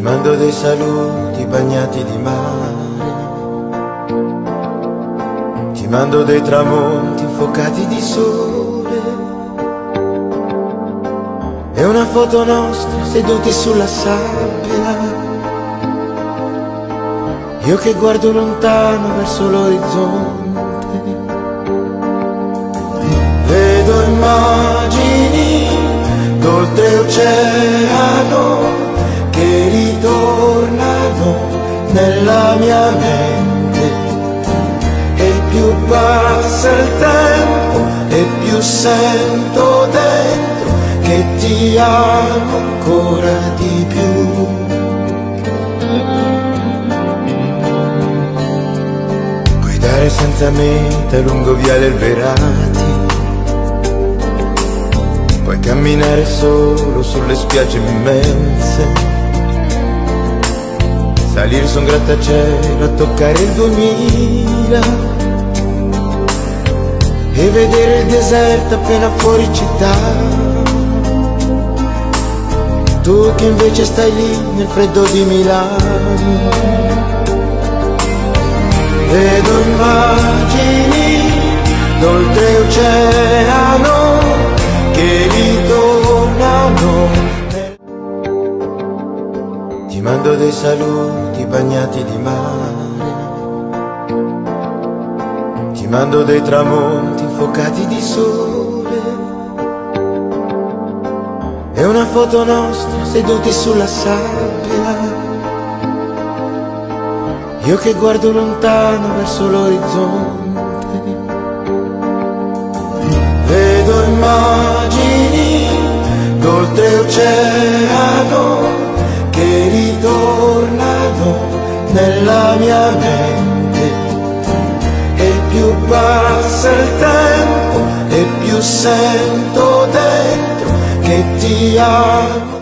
mando dei saluti bagnati di mare, ti mando dei tramonti infuocati di sole e una foto nostra seduti sulla sabbia, io che guardo lontano verso l'orizzonte, vedo immagini d'oltreoceano che ritornano nella mia mente, e più passa il tempo e più sento dentro che ti amo ancora di più. Guidare senza meta lungo viale Alberati, puoi camminare solo sulle spiagge immense, salire su un grattacielo a toccare il 2000 e vedere il deserto appena fuori città. Tu che invece stai lì nel freddo di Milano, vedo immagini d'oltreoceano che ritornano. Ti mando dei saluti bagnati di mare, ti mando dei tramonti infuocati di sole e una foto nostra seduti sulla sabbia, io che guardo lontano verso l'orizzonte, vedo immagini d'oltreoceano che ritornano nella mia mente, e più passa il tempo e più sento dentro che ti amo